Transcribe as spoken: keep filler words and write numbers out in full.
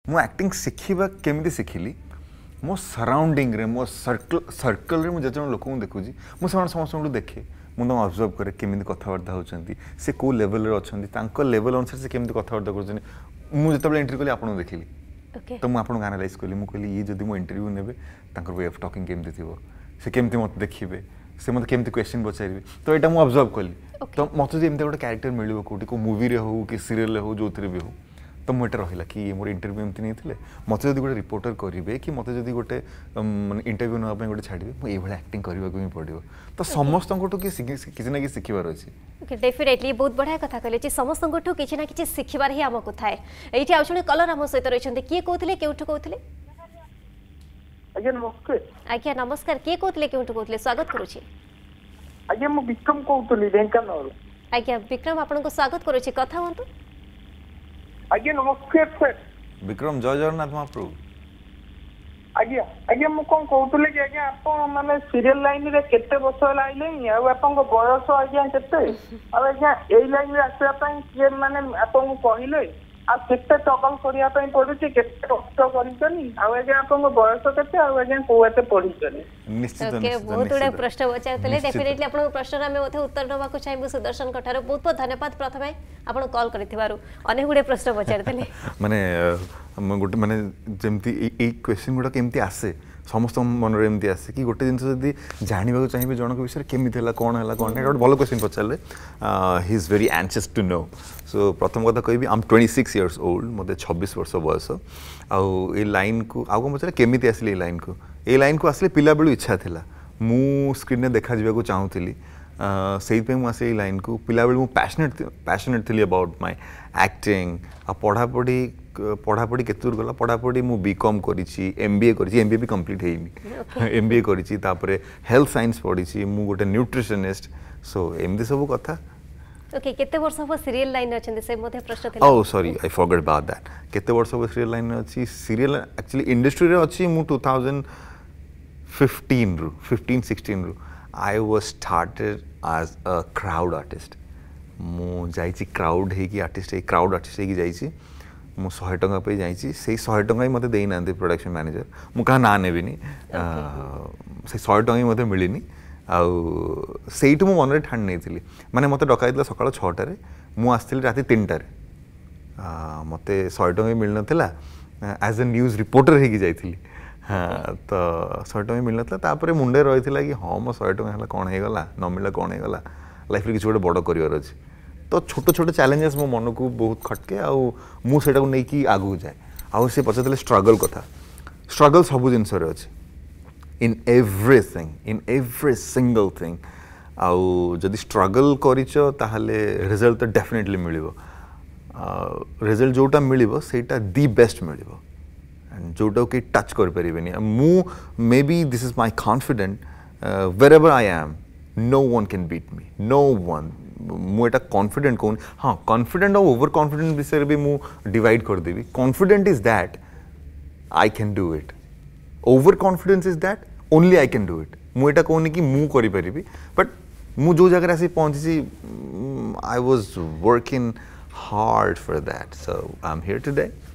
मु एक्टिंग शिखिबा केमिति शिखिली मो सराउंडिंग रे मो सर्कल सर्कल रे मु जते लोक देखुची मु से समस्त देखे मुझे ऑब्जर्व करे केमिति कथबार्ता होचंती से को लेवल रे अछंती तांको लेवल अनुसार से केमिति कथबार्ता करछनी मु जते इंटरव्यू कली आपन देखिली okay. तो मु आपन एनालाइज कली मु कहली ये जदी मु इंटरव्यू नेबे तांकर वे ऑफ टॉकिंग केमिति थिबो से केमिति मत देखिबे से मत केमिति क्वेश्चन पचारिबे तो एटा मु ऑब्जर्व कली okay. तो मत जे एमते गोटे कैरेक्टर मिलिबो कोठी को मूवी रे हो कि सीरियल रे हो जोथरे भी हो तो मुझे रहा कि ये मोर इंटरव्यू एमती नहीं मत जब गोटे रिपोर्टर करेंगे कि मत जब गोटे इंटरव्यू नापी गोटे छाड़े मुझे ये एक्टिंग करने को पड़ो तो समस्त किसी ना कि शिखार अच्छे डेफिनेटली बहुत बढ़िया कथा कहले समस्त किसी ना कि शिखार ही आमको थाए ये आज जड़े कलर आम सहित रही किए कहते केउठू कहते आज्ञा नमस्कार आज्ञा नमस्कार किए कहते केउठू कहते स्वागत करुछि आज्ञा मु विक्रम कहतली ढेंकानाल आज्ञा विक्रम आपन स्वागत करुछि कथा हुंतु आज्ञा नमस्कार सर विक्रम जय जगन्नाथ महाप्रभु आज्ञा आज्ञा मु कौन कहतले कि आज्ञा आप माने सीरियल लाइन रे केते वर्ष लाइले आ आपन बयस आज्ञा केते आ आज्ञा एई लाइन रे आसे पई के माने आपन कहले आ केते स्ट्रगल करिया पई पडुची केते कष्ट करिसनी आ आज्ञा आपन बयस केते आ आज्ञा को एते पढिसनी निश्चित ओके बहुत बड़ा प्रश्न बचातले डेफिनेटली आपन प्रश्न रे मते उत्तर दबा को चाहिबो सुदर्शन कठार बहुत बहुत धन्यवाद प्रथमे आपन कॉल करथिबारु अनेक गुडे प्रश्न बचातले माने गोटे माने जेमती ए क्वेश्चन गुडा केमती आसे समस्त मन रे एमती आसे कि गोटे जिंस जदी जानिबा को चाहिबे जनक विषय केमिति हला कोन हला कोन एटा भलो क्वेश्चन पचाले he is very anxious to know so प्रथम कथा कहबी I am twenty six years old मते छब्बीस वर्ष बयस आ ए लाइन को आगो पचाले केमिति आसले ए लाइन को ए लाइन को आसले पिला बेलु इच्छा थिला मु स्क्रीन ने देखा जिबा को चाहूतिली से मु आसे लाइन को पिला बेलु मु पैशनेट पैशनेट थिली अबाउट माय एक्टिंग आ पढ़ा पढ़ी पढ़ा पढ़ी केतुर गला पढ़ा पढ़ी मु बीकॉम करिछि एमबीए करिछि एमबीए भी कंप्लीट हेइनी एमबीए करिछि तापरे हेल्थ साइंस पढ़िछि मु गोटे न्यूट्रिशनिस्ट सो एमदी सब कथा ओके केते वर्ष हो सीरियल लाइन अछन से मध्ये प्रश्न थिला oh sorry I forgot about that केते वर्ष हो सीरियल लाइन अछि सीरियल एक्चुअली इंडस्ट्री रे अछि मु टू थाउजेंड फिफ्टीन रु फिफ्टीन सिक्सटीन रु I was started as a crowd artist मु जाइछि क्राउड हे की आर्टिस्ट हे क्राउड आर्टिस्ट हे की जाइछि मु सौ टका पे जाइछि से सौ टका ही मते देई नांदे प्रोडक्शन मैनेजर मु कहा ना नेबिनी से सौ टका ही मते मिलिनी आ सेइटु मु मन रे ठान नेथिली माने मते डकाइतला सकाळ छह टा रे मु आस्थिली राती तीन टा रे मते सौ टका मिल नथिला एज अ न्यूज़ रिपोर्टर हे की जाइथिली हाँ तो सौ टका मिल नथिला तापरे मुंडे रहिथिला कि हां मो सौ टका हला कोन हे गला न मिला कोन हे गला लाइफ रे किछ गोटे बड़ करियर अछि तो छोटे छोटे चैलेंजेस मो मन को बहुत खटके आउ मु सेटा को नै कि आगु जाए आउ से पछतले स्ट्रगल कथा स्ट्रगल सब जिंस रे अछि in everything in every single thing आउ जदि स्ट्रगल करिचो ताहले रिजल्ट तो डेफिनेटली मिलिबो रिजल्ट जोटा मिलिबो सेटा दी बेस्ट मिलिबो एंड जोटा के टच कर परिबेनी मु maybe this is my confident wherever I am no one can beat me no one मुझे कॉन्फिडेंट कौन हाँ कॉन्फिडेंट और ओवर कॉन्फिडेंट विषय भी मु डिवाइड कर देवी confident is that I can do it over confidence is that only I can do it मुझे कहूनी कि मु करि परिबी बट मु जो जगह आसी पहुंची I was working hard for that so I am here today